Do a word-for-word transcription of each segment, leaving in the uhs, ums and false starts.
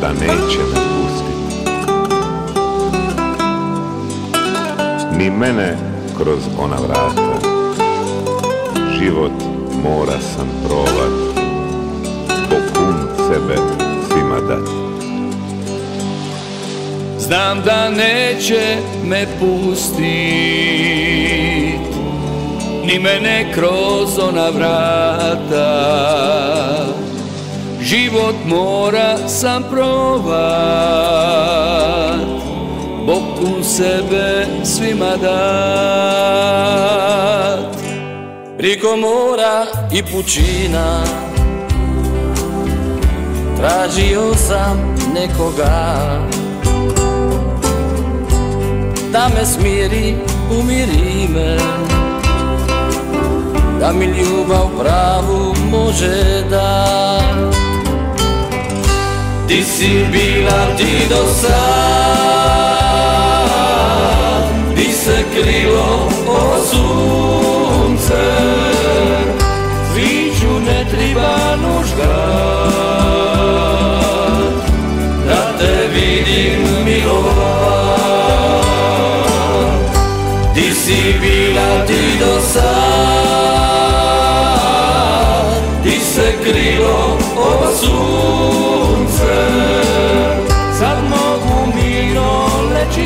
da neće me pustiti. Ni mene kroz ona vrata, život mora sam provat, pokun sebe svima dati. Znam da neće me pustit, ni mene kroz ona vrata, život mora sam provat, pokun sebe svima dat. Priko mora i pučina tražio sam nekoga da me smiri, umiri me, da mi ljubav pravu može da. Ti si bila ti do sad, di se krilo o sunce, sviću ne triba nužgat, da te vidim milovat. Ti si bila ti do sad, di se krilo o sunce, sad mogu mirno leći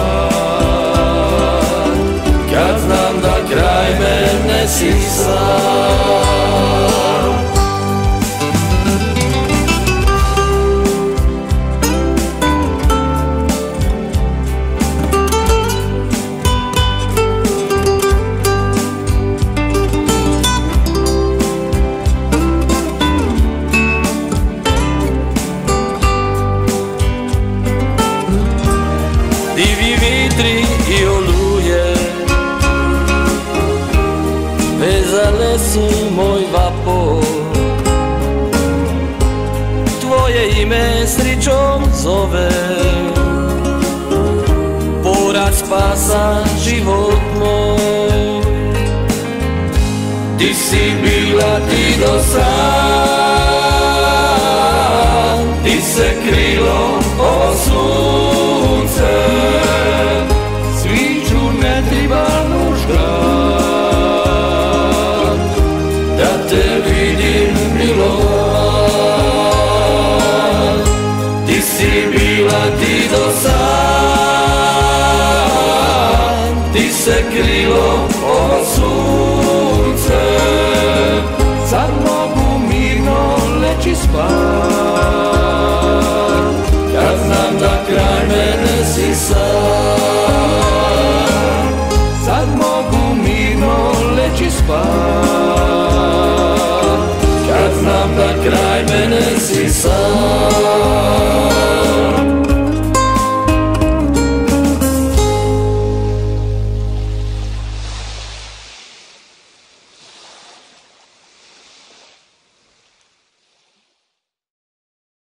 spat, kad znam da kraj mene si sad. Divi vitri i oluje vezale su moj vapor, tvoje ime sričom zove, poraz spasa život moj. Ti si bila ti do sad, ti se krilo o sunce, sviću ne triba nužgat, da te vidim milovat. Ti si bila ti do sad, ti se krilo o sunce, sad mogu mirno leći spat, kad znam da kraj mene si sad.